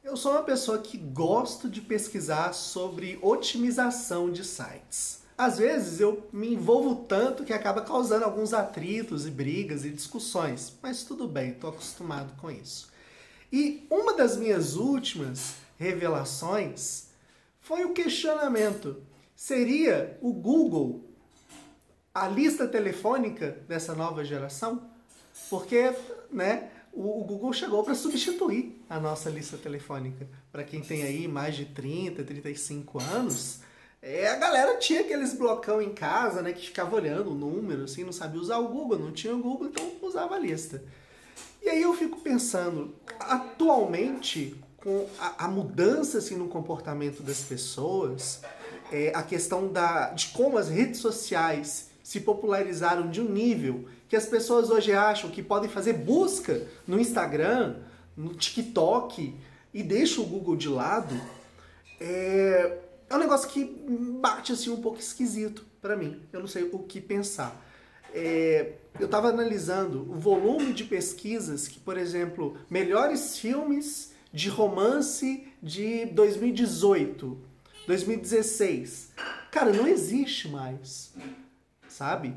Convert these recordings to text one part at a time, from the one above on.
Eu sou uma pessoa que gosto de pesquisar sobre otimização de sites. Às vezes eu me envolvo tanto que acaba causando alguns atritos e brigas e discussões, mas tudo bem, estou acostumado com isso. E uma das minhas últimas revelações foi o questionamento: seria o Google a lista telefônica dessa nova geração? Porque, né, o Google chegou para substituir a nossa lista telefônica. Para quem tem aí mais de 30, 35 anos, a galera tinha aqueles blocão em casa, né, que ficava olhando o número, assim, não sabia usar o Google, não tinha o Google, então usava a lista. E aí eu fico pensando, atualmente, com a mudança assim, no comportamento das pessoas, a questão de como as redes sociais se popularizaram de um nível que as pessoas hoje acham que podem fazer busca no Instagram, no TikTok e deixam o Google de lado, é um negócio que bate assim um pouco esquisito para mim. Eu não sei o que pensar. Eu estava analisando o volume de pesquisas que, por exemplo, melhores filmes de romance de 2018, 2016. Cara, não existe mais, sabe?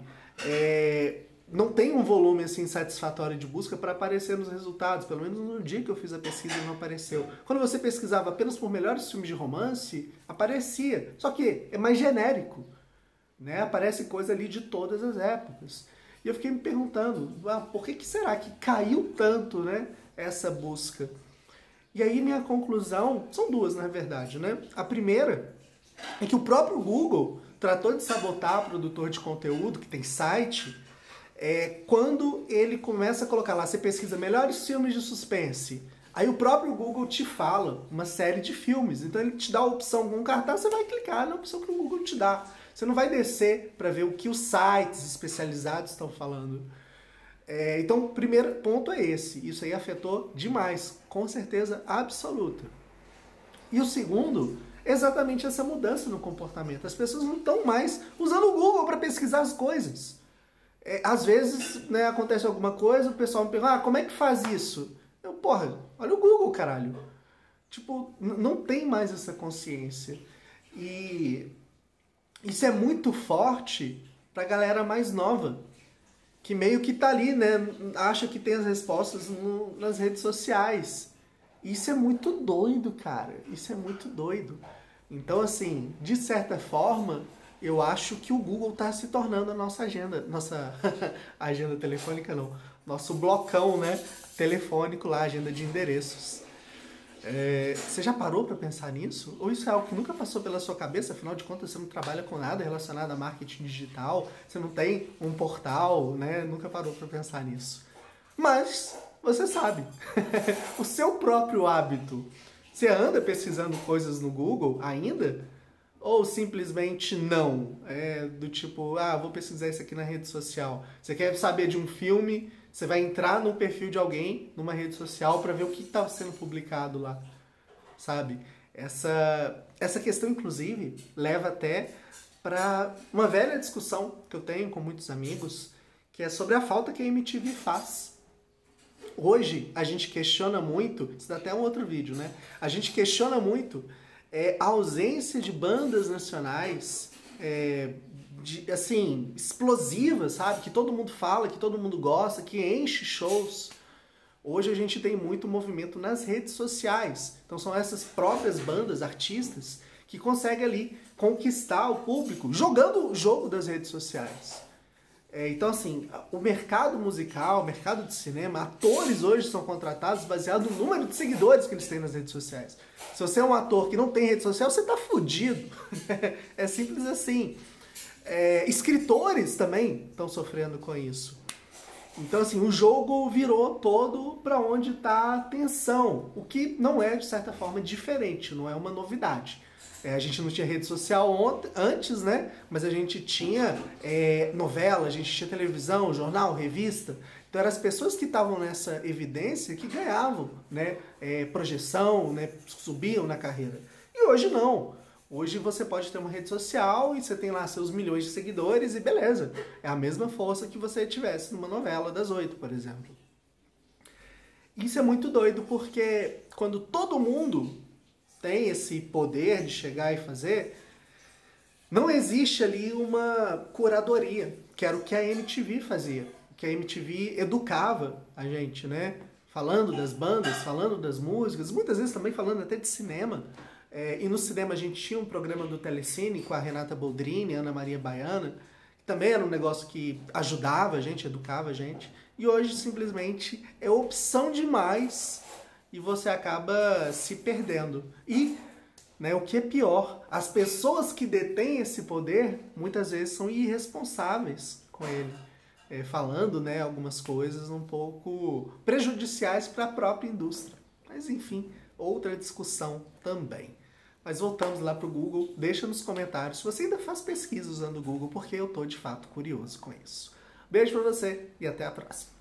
Não tem um volume assim satisfatório de busca para aparecer nos resultados. Pelo menos no dia que eu fiz a pesquisa não apareceu. Quando você pesquisava apenas por melhores filmes de romance, aparecia. Só que é mais genérico, né? Aparece coisa ali de todas as épocas. E eu fiquei me perguntando, por que será que caiu tanto, né, essa busca? E aí minha conclusão, são duas na verdade, né? A primeira é que o próprio Google tratou de sabotar o produtor de conteúdo, que tem site, quando ele começa a colocar lá, você pesquisa melhores filmes de suspense, aí o próprio Google te fala uma série de filmes, então ele te dá a opção com um cartaz, você vai clicar na opção que o Google te dá. Você não vai descer para ver o que os sites especializados estão falando. Então, o primeiro ponto é esse. Isso aí afetou demais, com certeza absoluta. E o segundo, exatamente essa mudança no comportamento. As pessoas não estão mais usando o Google para pesquisar as coisas. Às vezes, né, acontece alguma coisa, o pessoal me pergunta, como é que faz isso? Porra, olha o Google, caralho. Tipo, não tem mais essa consciência. E isso é muito forte pra galera mais nova, que meio que tá ali, né, acha que tem as respostas nas redes sociais. Isso é muito doido, cara. Isso é muito doido. Então, assim, de certa forma, eu acho que o Google tá se tornando a nossa agenda. Nossa agenda telefônica não. Nosso blocão, né, telefônico lá, agenda de endereços. Você já parou para pensar nisso? Ou isso é algo que nunca passou pela sua cabeça? Afinal de contas, você não trabalha com nada relacionado a marketing digital, você não tem um portal, né? Nunca parou para pensar nisso. Mas você sabe, o seu próprio hábito. Você anda pesquisando coisas no Google ainda? Ou simplesmente não? Do tipo, vou pesquisar isso aqui na rede social. Você quer saber de um filme, você vai entrar no perfil de alguém, numa rede social, para ver o que está sendo publicado lá, sabe? Essa questão, inclusive, leva até para uma velha discussão que eu tenho com muitos amigos, que é sobre a falta que a MTV faz. Hoje, a gente questiona muito, isso dá até um outro vídeo, né? A gente questiona muito a ausência de bandas nacionais, assim, explosivas, sabe? Que todo mundo fala, que todo mundo gosta, que enche shows. Hoje a gente tem muito movimento nas redes sociais. Então são essas próprias bandas, artistas, que conseguem ali conquistar o público jogando o jogo das redes sociais. Então, assim, o mercado musical, o mercado de cinema, atores hoje são contratados baseado no número de seguidores que eles têm nas redes sociais. Se você é um ator que não tem rede social, você tá fudido. É simples assim. Escritores também estão sofrendo com isso. Então, assim, o jogo virou todo para onde está a atenção, o que não é, de certa forma, diferente, não é uma novidade. A gente não tinha rede social antes, né? Mas a gente tinha novela, a gente tinha televisão, jornal, revista. Então eram as pessoas que estavam nessa evidência que ganhavam, né? Projeção, né? Subiam na carreira. E hoje não. Hoje você pode ter uma rede social e você tem lá seus milhões de seguidores e beleza. É a mesma força que você tivesse numa novela das 8, por exemplo. Isso é muito doido, porque quando todo mundo tem esse poder de chegar e fazer, não existe ali uma curadoria, que era o que a MTV fazia. Que a MTV educava a gente, né? Falando das bandas, falando das músicas, muitas vezes também falando até de cinema. E no cinema a gente tinha um programa do Telecine com a Renata Boldrini, Ana Maria Baiana, que também era um negócio que ajudava a gente, educava a gente. E hoje simplesmente é opção demais e você acaba se perdendo. E, né, o que é pior, as pessoas que detêm esse poder muitas vezes são irresponsáveis com ele. Falando, né, algumas coisas um pouco prejudiciais para a própria indústria. Mas enfim, outra discussão também. Mas voltamos lá para o Google, deixa nos comentários se você ainda faz pesquisa usando o Google, porque eu estou de fato curioso com isso. Beijo para você e até a próxima.